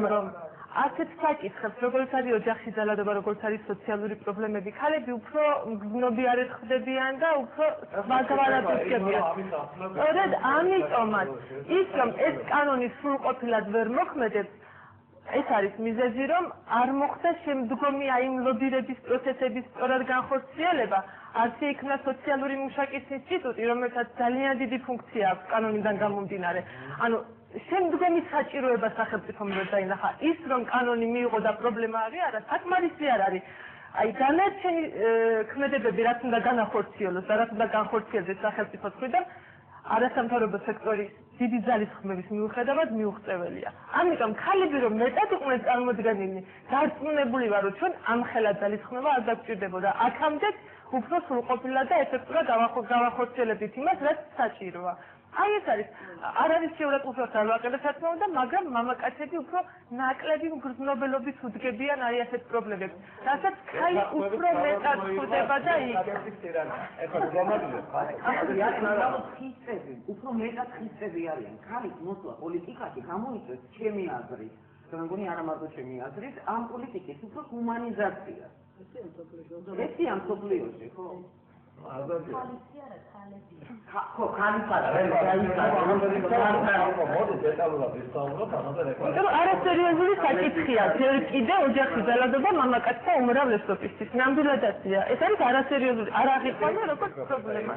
რომ ასეთ საკითხებს, როგორც არის ოჯახში ძალადობა, როგორც არის სოციალური პრობლემები, ქალები უფრო მგრძნობი არ ხდებიან და უფრო სხვაგვარად უჩქებიან. სწორედ ამიტომაც ის რომ ეს კანონი სრულყოფილად ვერ მოქმედებს, ეს არის მიზეზი, რომ არ მოხდა შემდგომი აი იმ ლობირების პროცესების სწორად განხორციელება, არც იქნა სოციალური მუშაკის ინსტიტუტი, რომელსაც ძალიან დიდი ფუნქცია აქვს კანონიდან გამომდინარე. ანუ შემდგომი საჭიროება სახელმწიფომ ვერ დაინახა. ის რომ კანონი მიიღო და პრობლემა არა, საკმარისი არ არის. აი დანარჩენი ქმედებები რაც უნდა განახორციელოს და რაც უნდა განხორციელდეს სახელმწიფოს მხრიდან, არასამთავრობო სექტორის დიდი ძალისხმევის მიუხედავად მიუღწეველია. ამიტომ ქალები რომ მეტად იყვნენ წარმოდგენილნი, დარწმუნებული ვარ, რომ ჩვენ ამხელა ძალისხმევა არ დაგვჭირდებოდა. აქამდე უფრო სრულყოფილად და ეფექტურად გავახორციელებდით იმას, რაც საჭიროა. აი ეს არის, არავისეულად უფლოს არ ვაყენებთ, მაგრამ მამაკაცები უფრო ნაკლები მგრძნობელობით უდგებიან აი ასეთ პრობლემებს. რასაც ქალი უფრო მეტად ხვდება და იგებს. უფრო მეტად ხისტები არიან. ქალის მოსვლა პოლიტიკაში გამოიწვევს ჩემი აზრით, მგონი არა მარტო ჩემი აზრით, ამ პოლიტიკის უფრო ჰუმანიზაცია. ესეა მსოფლიოში, ხო? ხო, არასერიოზული საკითხია, ჯერ კიდევ ოჯახში ძალადობა მამაკაცთა უმრავლესობისთვის. ნამდვილადაცია, ეს არის არასერიოზული, არ აღიქვამდა როგორც პრობლემა.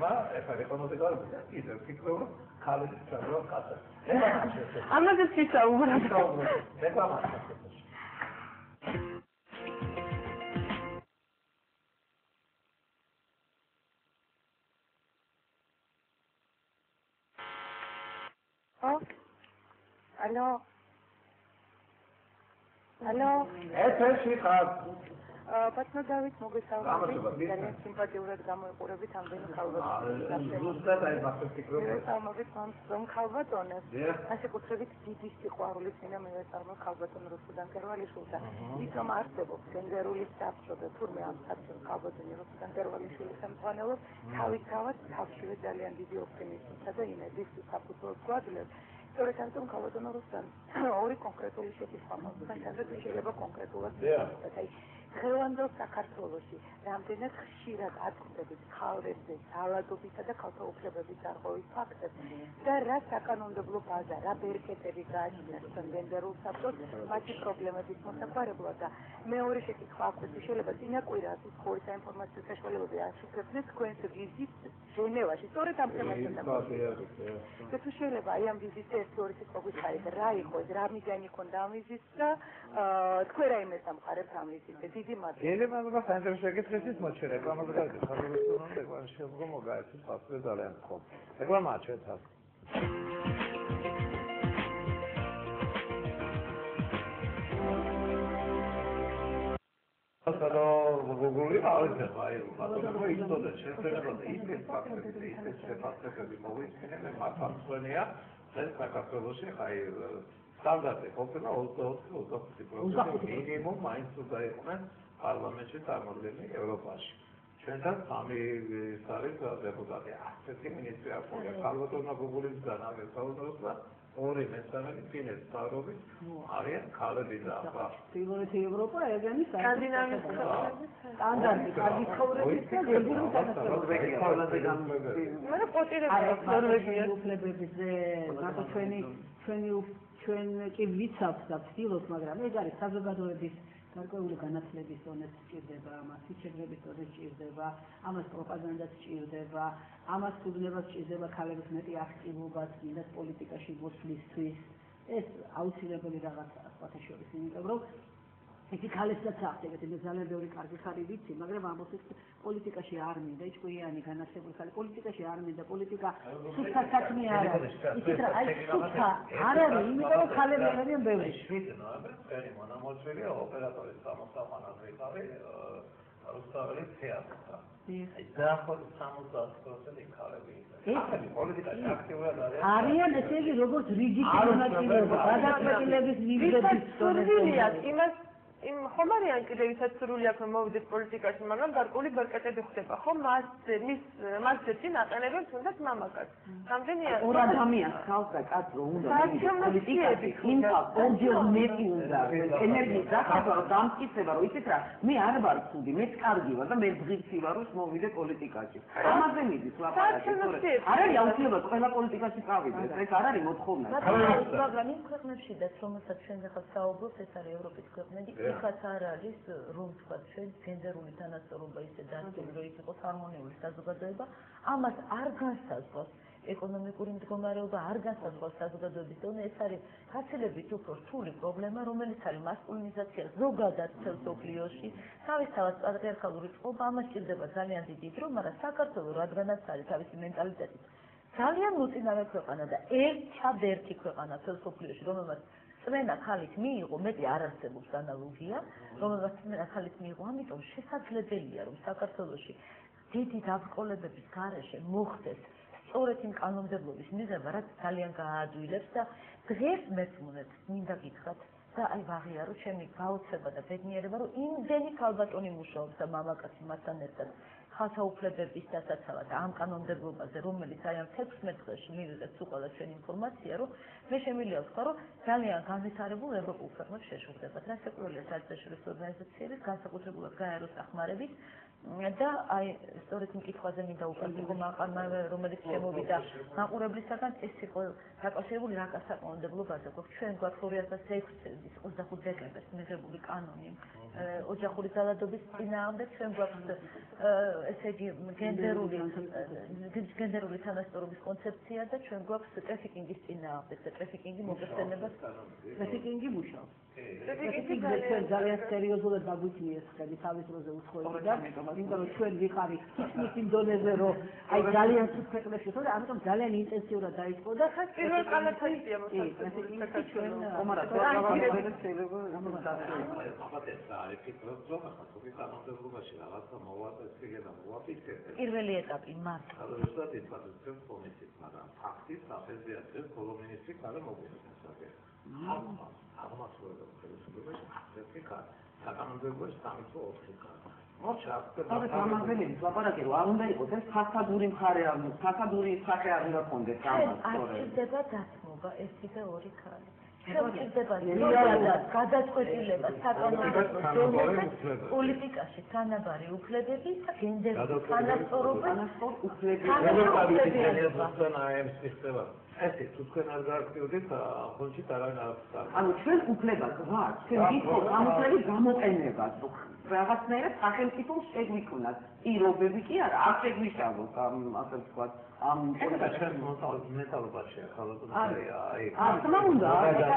ამაზეც ვისაუბრებ. Алло. Алло. Это шикарно. Пацаны Давид მოგესალმებით. ძალიან სიმპათიურად გამოიყურებით ამდენი ქალბატონებს. ზუსტად აი მაგას ფიქრობ. მოგესალმებით ამ ქალბატონებს. ასე კუთრებით დიდი სიყვარული წინა მივესალმო ქალბატონ რუსუდან კერვალიშვილთან. ის რომ არსებობს გენდერული საფრთხე და თურმე ამ საფრთხეს ქალბატონი რუსუდან კერვალიშვილის სამწვანელო თავისთავად თავშივე ძალიან დიდი ოპტიმიზმისა და იმედის საფუძველს გვაძლევს. სწორედ ამიტომ ქალბატონო რუსუდან ორი კონკრეტული შეკითხვა მაქვს. სადაც შეიძლება კონკრეტულად ვისაუბროთ. დღევანდელ საქართველოში რამდენად ხშირად აწყვეტებით ქალებზე ძალადობისა და ქალთა უფლებების დარღვევის ფაქტებს და რა საკანონმდებლო ბაზა, რა ბერკეტები გააჩნიათ გენდერულ საფრთხეს მათი პრობლემების მოსაგვარებლად და მეორე შეკითხვა აქვს, შეიძლება წინა კვირას ხორი საინფორმაციო საშუალებები აშუქებდნენ თქვენს ვიზიტს ჟენევაში, სწორედ ამ თემასთან დაკავშირებით. თუ შეიძლება აი ამ ვიზიტზე ერთი-ორი სიტყვა გვიხარით, რა იყო ეს, რა მიზანი ჰქონდა ამ ვიზიტს და თქვენ რა იმეს ამხარებთ ამ ვიზიტზე? Елена, мы посмотрим, что это есть мочи, реклама загадки. Хорошо, реклама сейчас помогает, спасибо за ленту. Реклама, что это? Però Google altre vai, ma dopo questo da certo il fatto che di nuovo ma funziona, senza capire hai სტანდარტი ყოფილა 20-20% მინიმუმ მაინც უნდა იყვნენ პარლამენტში წარმოდგენილი ევროპაში. ჩვენთან სამი არის დეპუტატი. ასეთი მინისტრი აქვს. ქალბატონმა გუგულისგან ამის საუბრობს და ორი მესამედი ფინეთის მთავრობის არიან ქალები და ახლა. პირველი ევროპა ეგენი სკანდინავიის სტანდარტი, კარგი ცხოვრების და გენდერული განათლება. მე პოტირებს ნორვეგია უფლებებზე, რატო ჩვენ კი ვიცავთ და ვცდილობთ, მაგრამ ეს არის საზოგადოების გარკვეული განათლების დონე სჭირდება, ამას სიჩქარეების დონე სჭირდება, ამას პროპაგანდაც სჭირდება, ამას სუბნებას სჭირდება ქალების მეტი აქტივობაც მინდას პოლიტიკაში მოსვლისთვის. ეს აუცილებელი რაღაცაა სხვათა შორის, იმიტომ რომ ისი ქალებსაც ახდენთ, მე ძალიან ბევრი კარგი ხარი ვიცი, მაგრამ ამბობს პოლიტიკაში არ მინდა, ჭკვიანი განათლებული ხალი პოლიტიკაში არ მინდა, პოლიტიკა სულთა საქმე არ არის. ისიც რა, აი სულთა არ არის, იმიტომ რომ ქალები არიან ბევრი. 7 ნოემბერს მონამორჩილია ოპერატორის სამოსახანად ვიყავი რუსთაველის თეატრში. ეს დაახლოებით 60% ქალები. ეს პოლიტიკაში აქტიურად არიან, ესე იგი, როგორც რიგი მონაწილეობა, გადაწყვეტილების მიღების სურვილია იმას იმ ხომ არიან კიდევ ისაც სრული აქვს რომ მოვიდეს პოლიტიკაში, მაგრამ გარკვეული ბერკეტები ხდება, ხო? მასზე წინ აყენებენ თუნდაც მამაკაც. რამდენია ორ ადამიანს ხალხს და კაცს რომ უნდა პოლიტიკაში, იმ ორჯერ მეტი უნდა ენერგიის დახება, რომ დამტკიცება, რომ იცით რა, მე არ ვარ ცუდი, მეც კარგი ვარ და მე ღირსი ვარ, რომ მოვიდე პოლიტიკაში. ამაზე მიდის ლაპარაკი, თორე არ არის აუცილებლად ყველა პოლიტიკაში წავიდეს, ეს არ არის მოთხოვნა. მაგრამ იმ ქვეყნებშიც, რომელსაც ჩვენ ახლა საუბრობთ, ეს არის ევროპის ქვეყნები, იქაც არ არის რომ თქვა ჩვენ გენდერული თანასწორობა ისე დაცული, რომ ის იყოს ჰარმონიული საზოგადოება, ამას არ განსაზღვრავს ეკონომიკური მდგომარეობა, არ განსაზღვრავს საზოგადოების დონე, ეს არის გაცილებით უფრო რთული პრობლემა, რომელიც არის მასკულინიზაცია ზოგადად მთელ მსოფლიოში, თავისთავად პატრიარქალური წყობა, ამას ჭირდება ძალიან დიდი დრო, მაგრამ საქართველო რადგანაც არის თავისი მენტალიტეტით ძალიან მოწინავე ქვეყანა და ერთადერთი ქვეყანა მთელ მსოფლიოში, რომელმაც წმენა ხალით მიიღო, მეტი არ არსებობს ანალოგია, რომელმაც წმენა ხალით მიიღო, ამიტომ შესაძლებელია, რომ საქართველოში დიდი დაბრკოლებების გარეშე მოხდეს სწორედ იმ კანონმდებლობის მიღება, რაც ძალიან გააადვილებს და დღეს მეცმუნეთ, მინდა გითხრათ და აი ვაღიარო ჩემი გაოცება და ბედნიერება, რომ იმდენი ქალბატონი მუშაობს და მამაკაცი მასთან ერთად ხალხთა უფლებების დასაცავად ამ კანონმდებლობაზე, რომელიც აი ამ 16 დღეში მივიღეთ უყოლა ჩვენ ინფორმაცია, რომ მე შემიძლია ვთქვა, რომ ძალიან განვითარებულ ევროპულ ქვეყნებს შეშუხდებათ. რასაკვირველია, საერთაშორისო ორგანიზაციების განსაკუთრებულად გაეროს დახმარებით და აი სწორედ იმ კითხვაზე მინდა უპასუხო მაყარმა, რომელიც შემოვიდა მაყურებლისაგან, ეს იყო დაკავშირებული რა საკანონმდებლობაზე გვაქვს. ჩვენ გვაქვს 2006 წლის 25 დეკემბერს მიღებული კანონი ოჯახური ძალადობის წინააღმდეგ, ჩვენ გვაქვს ესე იგი გენდერული თანასწორობის კონცეფცია და ჩვენ გვაქვს ტრაფიკინგის წინააღმდეგ და ტრაფიკინგი მოგეხსენებას ტრაფიკინგი მუშაობს. ტრაფიკინგი ჩვენ ძალიან სერიოზულად დაგვიქმნიეს ხელი თავის დროზე უცხოეთიდან, იმიტომ რომ ჩვენ ვიყავით თითქმის იმ დონეზე, რომ აი ძალიან ცუდ ქვეყნებში ხარ, ამიტომ ძალიან ინტენსიურად დაიწყო და პირველ კანონმდებლობია ტრაფიკინგი ჩვენ არის ფიქრობ, რომ ახლა კანონმდებლობაში რაღაცა მოვაწესრიგება. პირველი ეტაპი მას. როდესაც იწვევს კომისიით, მაგრამ ფაქტის საფეზე არის კოლომინისტრი ხარ მოგვიყვება. აღმასრულებელ ხელისუფლებაში ერთი ხარ, საკანონმდებლოში 3-4 ხარ. ალბათ ამაღლების ლაპარაკი რომ არ უნდა იყოს ეს ფასადური მხარე არ უნდა, ფასადური სახე არ უნდა კონდეს ამას. არ ჭირდება დათმობა 1 და 2 ქალი. ჭირდება რეალურად გადაწყვეტილება საკანონმდებლო დონეზე პოლიტიკაში თანაბარი უფლებები და გენდერული თანასწორობა ესე თუ თქვენ არ გააქტიურდით, ხონჩი არავინ არ აქვს. ანუ ჩვენ უფლება გვაქვს, ჩვენ გითხოთ ამოწელი გამოყენება. რაღაცნაირად სახელმწიფომ შეგვიქმნას პირობები კი არა, არ შეგვიშალოს ასე ვთქვათ, ამ ჩვენ მენტალობაში ახალგაზრდა აი ახლა უნდა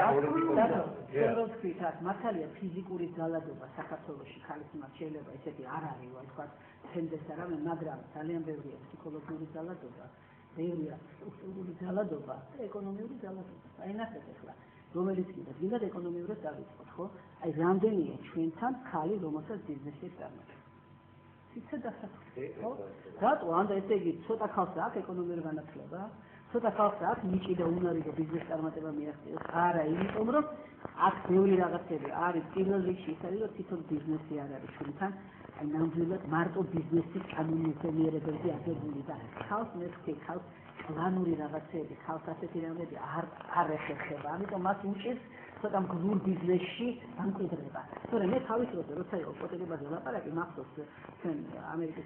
ევროპით აქ მართალია ფიზიკური ძალადობა საქართველოში ხალხის მათ შეიძლება ესეთი არ არის, ვთქვათ, თენდეს არამე, მაგრამ ძალიან ბევრია ფსიქოლოგიური ძალადობა. ბევრია სტრუქტურული ძალადობა და ეკონომიური ძალადობა. აი ნახეთ ახლა, რომელიც კიდევ გინდათ ეკონომიურად დავიწყოთ, ხო? აი რამდენია ჩვენთან ხალი, რომელსაც ბიზნესი წარმატება. ციცე დასაწყისი, ხო? რატო? ანდა ესე იგი, ცოტა ხალხს აქვს ეკონომიური განათლება, ცოტა ხალხს აქვს ნიჭი და უნარი და ბიზნეს წარმატება მიაღწიოს. არა, იმიტომ რომ აქ ბევრი რაღაცები არის, პირველ რიგში ის არის, რომ თვითონ ბიზნესი არ არის ჩვენთან. აი ნამდვილად მარტო ბიზნესის კანონმდებლობებზე აგებული და ხალხს მეთქი ხალხს პლანური რაღაცები, ხალხს ასეთი რაღაცები არ ეხება. ამიტომ მას უჭირს ცოტა მგზურ ბიზნესში დამკვიდრება. თორე მე თავის დროზე როცა იყო კოტებაზე ლაპარაკი, მახსოვს ჩვენ ამერიკის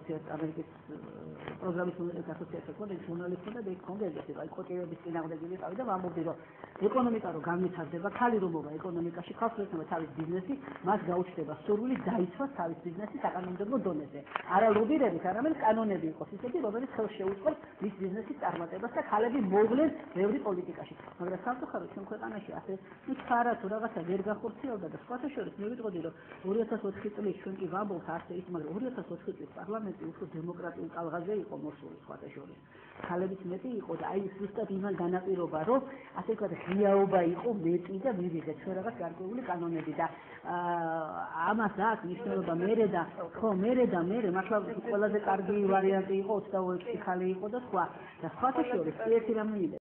პროგრამის ასოციაცია ქონდა, ჟურნალისტი და კონგრესი, აი კოტების წინააღმდეგ ვიყავი და ვამბობდი, რომ ეკონომიკა რო განვითარდება, ხალი რომ მოვა ეკონომიკაში, ხალხს ექნება თავის ბიზნესი, მას გაუჩნდება სურვილი დაიცვას თავის ბიზნესი საკანონმდებლო დონეზე. არა ლობირებით, არამედ კანონები იყოს ისეთი, რომელიც ხელს შეუწყობს მის ბიზნესის წარმატებას და ხალები მოვლენ ბევრი პოლიტიკაში. მაგრამ სამწუხაროდ ჩვენ ქვეყანაში ასე ხარა თუ რაღაცა ვერ გახორციელდა და სხვათა შორის მე ვიტყოდი, რომ 2004 წლის ჩვენ კი ვამბობთ ასე ის, მაგრამ 2004 წლის პარლამენტი უფრო დემოკრატიულ კალღაზე იყო მოსული სხვათა შორის. ხალების მეტი იყო და აი ზუსტად იმან განაპირობა, რომ ასე ვთქვათ, ღიაობა იყო მეტი და მივიღეთ ჩვენ რაღაც გარკვეული კანონები და ამას აქვს მნიშვნელობა მერე და ხო მერე მართლა ყველაზე კარგი ვარიანტი იყო 22 ხალი იყო და სხვა და სხვათა შორის ერთი რამე